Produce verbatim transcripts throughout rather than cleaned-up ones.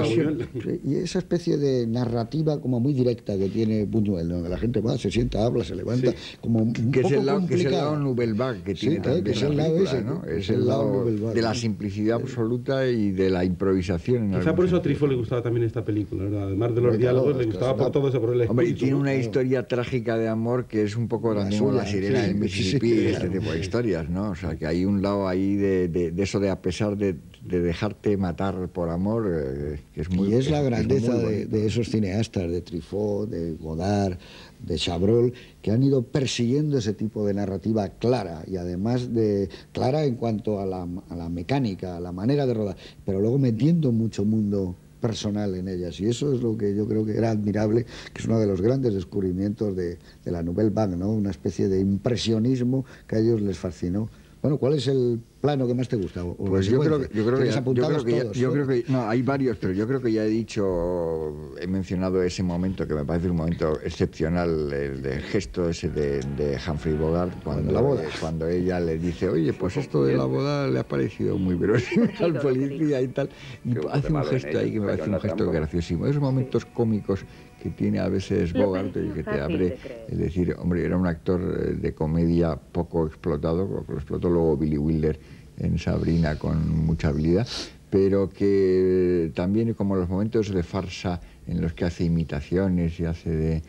Buñuel. Y esa especie de narrativa como muy directa que tiene Buñuel, donde la gente va, se sienta, habla, se levanta, sí. como un que poco es el lado, que es el complicado. lado Nouvelle Vague que tiene Sí, también que es la el lado película, ese, ¿no? que Es el lado de la simplicidad absoluta y de la improvisación. En Quizá por eso a Truffaut le gustaba también esta película, ¿verdad? Además de los diálogos, le gustaba por todo eso, por el espíritu. Hombre, y tiene ¿no? una historia trágica de amor que es un poco La también como suya, La sirena sí, del Mississippi, sí, este claro. tipo de historias, ¿no? O sea, que hay un lado ahí de, de, de eso de a pesar de, de dejarte matar por amor, eh, que es muy... Y es la es, grandeza es de, de esos cineastas, de Truffaut, de Godard, de Chabrol, que han ido persiguiendo ese tipo de narrativa clara, y además de clara en cuanto a la, a la mecánica, a la manera de rodar, pero luego metiendo mucho mundo personal en ellas, y eso es lo que yo creo que era admirable, que es uno de los grandes descubrimientos de, de la Nouvelle Vague, ¿no? Una especie de impresionismo que a ellos les fascinó. Bueno, ¿cuál es el plano que más te gusta? O pues yo creo, que, yo, creo que ya, yo creo que ya, todos, yo ¿no? creo que no, hay varios, pero yo creo que ya he dicho, he mencionado ese momento que me parece un momento excepcional, el, el gesto ese de, de Humphrey Bogart cuando, la boda. cuando ella le dice, oye, pues esto de la boda le ha parecido muy verosímil al policía y tal, y hace un gesto ahí que me parece un gesto graciosísimo. Esos momentos cómicos que tiene a veces Bogart y que te abre, es decir, hombre, era un actor de comedia poco explotado, porque lo explotó luego Billy Wilder en Sabrina con mucha habilidad, pero que también como los momentos de farsa en los que hace imitaciones y hace de,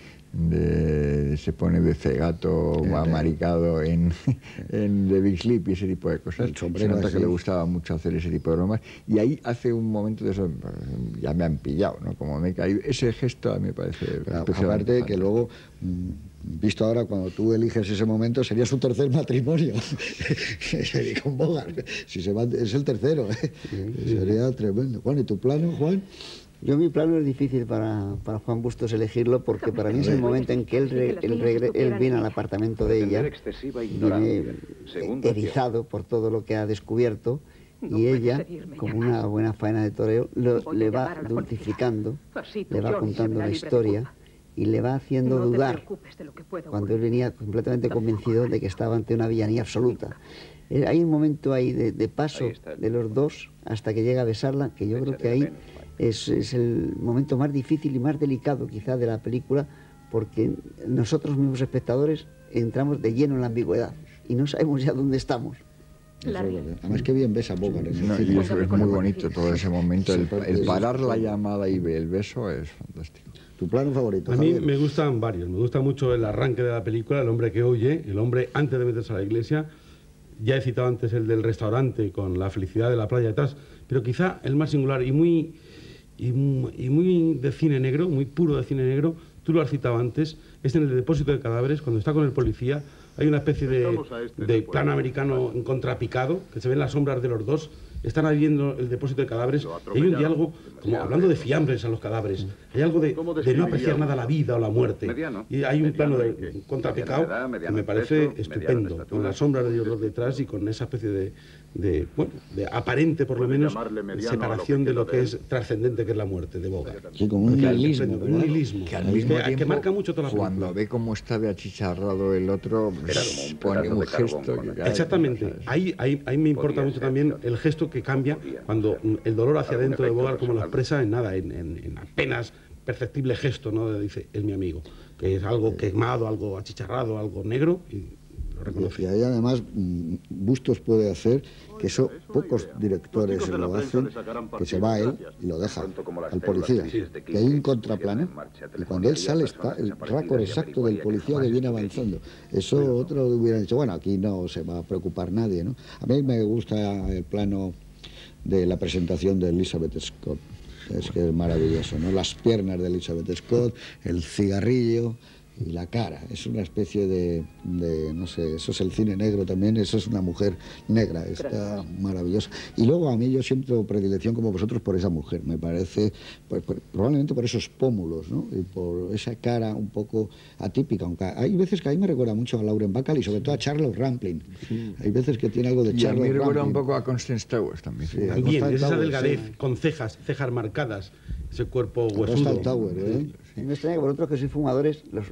de se pone de cegato amaricado en, en The Big Sleep y ese tipo de cosas, se nota así. Que le gustaba mucho hacer ese tipo de bromas, y ahí hace un momento de eso, ya me han pillado, ¿no? Como me he caído, ese gesto a mí me parece especialmente aparte que luego, visto ahora, cuando tú eliges ese momento, sería su tercer matrimonio. Sería con Bogart. Si se va, es el tercero, ¿eh? Sí. Sería tremendo. Juan, ¿y tu plano, Juan? Yo mi plano es difícil para, para Juan Bustos elegirlo, porque para mí es el momento en que él, re, él, regre, él viene al apartamento de ella, viene erizado por todo lo que ha descubierto, y ella, como una buena faena de toreo, lo, le va dulcificando, le va contando la historia y le va haciendo dudar, cuando él venía completamente convencido de que estaba ante una villanía absoluta. Hay un momento ahí de, de paso de los dos hasta que llega a besarla, que yo creo que ahí es, es el momento más difícil y más delicado quizá de la película, porque nosotros mismos espectadores entramos de lleno en la ambigüedad y no sabemos ya dónde estamos. Además, que bien besa Bogart. No, y eso es muy bonito, todo ese momento, el, el parar la llamada y el beso es fantástico. ¿Tu plano favorito, A mí Javier? me gustan varios. Me gusta mucho el arranque de la película, el hombre que huye, el hombre antes de meterse a la iglesia. Ya he citado antes el del restaurante con la felicidad de la playa detrás, pero quizá el más singular y muy, y muy, y muy de cine negro, muy puro de cine negro, tú lo has citado antes, es en el depósito de cadáveres, cuando está con el policía. Hay una especie de, de plano americano en contrapicado, que se ven las sombras de los dos, están ahí viendo el depósito de cadáveres, y hay un diálogo, como hablando de fiambres a los cadáveres, hay algo de, de no apreciar nada la vida o la muerte, y hay un plano de contrapicado que me parece estupendo, con las sombras de los dos detrás y con esa especie de, de, bueno, de aparente, por lo menos, separación de lo que es trascendente, que es la muerte de Bogart. Sí, con un nihilismo. Un nihilismo, que, al mismo que, tiempo, que marca mucho toda la película. Cuando ve cómo está de achicharrado el otro, pues, pone un gesto que cae. Exactamente, ahí, ahí, ahí me importa mucho también el gesto que cambia cuando el dolor hacia adentro de Bogart, como lo expresa en nada, en, en, en apenas perceptible gesto, ¿no? Dice, es mi amigo, que es algo quemado, algo achicharrado, algo negro, y lo reconoce. Y ahí además Bustos puede hacer, que eso pocos directores lo hacen, que se va él y lo deja al policía, que hay un contraplano, y cuando él sale está el récord exacto del policía que viene avanzando. Eso otro hubiera dicho, bueno, aquí no se va a preocupar nadie, ¿no? A mí me gusta el plano de la presentación de Elizabeth Scott, es que es maravilloso, ¿no? Las piernas de Elizabeth Scott, el cigarrillo y la cara, es una especie de, de, no sé, eso es el cine negro también, eso es una mujer negra, está maravillosa. Y luego a mí yo siento predilección como vosotros por esa mujer, me parece, pues, por, probablemente por esos pómulos, ¿no? Y por esa cara un poco atípica, aunque hay veces que a mí me recuerda mucho a Lauren Bacall y sobre todo a Charlotte Rampling. Sí. Hay veces que tiene algo de Charlotte Rampling. Y a mí me recuerda un poco a Constance Towers también. Sí, también, es esa delgadez, sí, con cejas, cejas marcadas, ese cuerpo huesudo. Tower, ¿eh? Sí. Me extraña que vosotros que sois fumadores, los,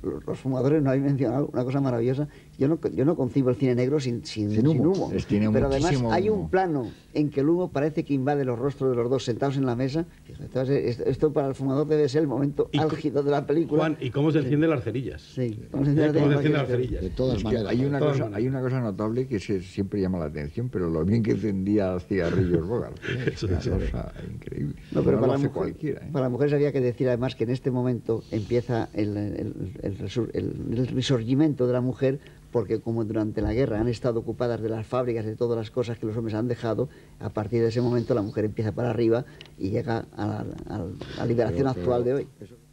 los fumadores no habéis mencionado una cosa maravillosa. Yo no, yo no concibo el cine negro sin, sin, sin humo. Sin humo. Tiene Pero además humo. hay un plano en que el humo parece que invade los rostros de los dos sentados en la mesa. Entonces, esto para el fumador debe ser el momento álgido de la película. Juan, ¿y cómo se encienden sí. las cerillas? Sí, cómo se encienden, ¿Cómo se encienden las, las cerillas? De todas es maneras. Hay una, todas cosa, maneras. hay una cosa notable que se, siempre llama la atención, pero lo bien que encendía cigarrillos Bogart. ¿eh? Es una cosa increíble. No, pero no para, lo la hace mujer, cualquiera. ¿eh? para las mujeres había que decir además que en este momento empieza el, el, el, resur, el, el resurgimiento de la mujer, porque como durante la guerra han estado ocupadas de las fábricas, de todas las cosas que los hombres han dejado, a partir de ese momento la mujer empieza para arriba y llega a la, a la liberación pero, actual pero, de hoy.